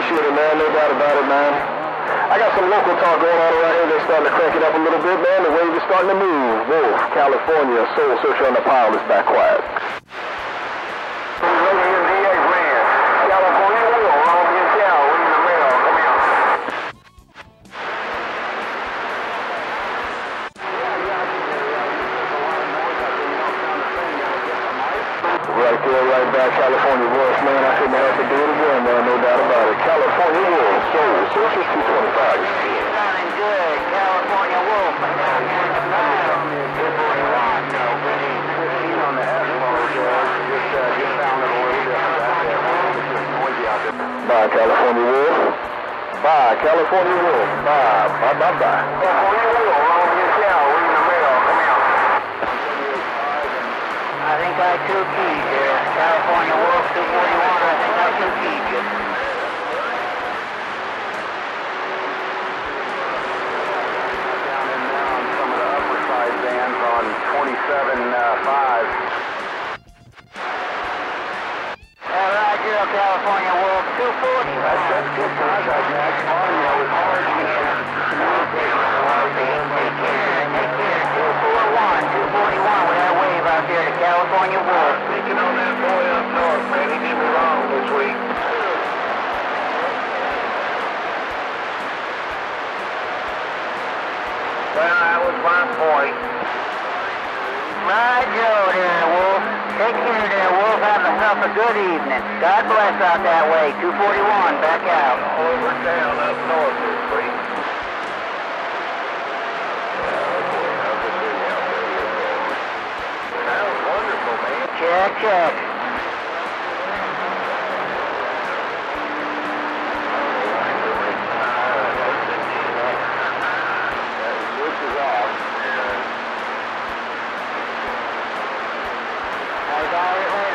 appreciate it, man. No doubt about it, man. I got some local talk going on around here. They're starting to crank it up a little bit, man. The wave is starting to move. Wolf, California, Soul Searcher on the pile is back quiet. Right there, right back, California Wolf, man. I couldn't have to do it again, man. No doubt about it. California Wolf, Soul Searcher 225. Sounding good, California Wolf. Bye, California Wolf. Bye, California Wolf. Bye, bye, bye, bye. California Wolf, wrong here, Cal. We're in the mail. Come out. I think I two keyed there. California Wolf 241, I think I two keyed you. Down and down some of the upper side bands on 27.5. California Wolf 240. That's good contact, Max. Audio is hard to hear. Take care. 241 with that wave out there to California Wolf. Speaking on that boy up north, man, he did me wrong this week. Well, that was my point. Right, Joe there, Wolf. Take care there, Wolf. Have yourself a good evening. God bless out that way. 241, back out. Over and down up north this week. That was wonderful, man. Check. Switch is off. How's all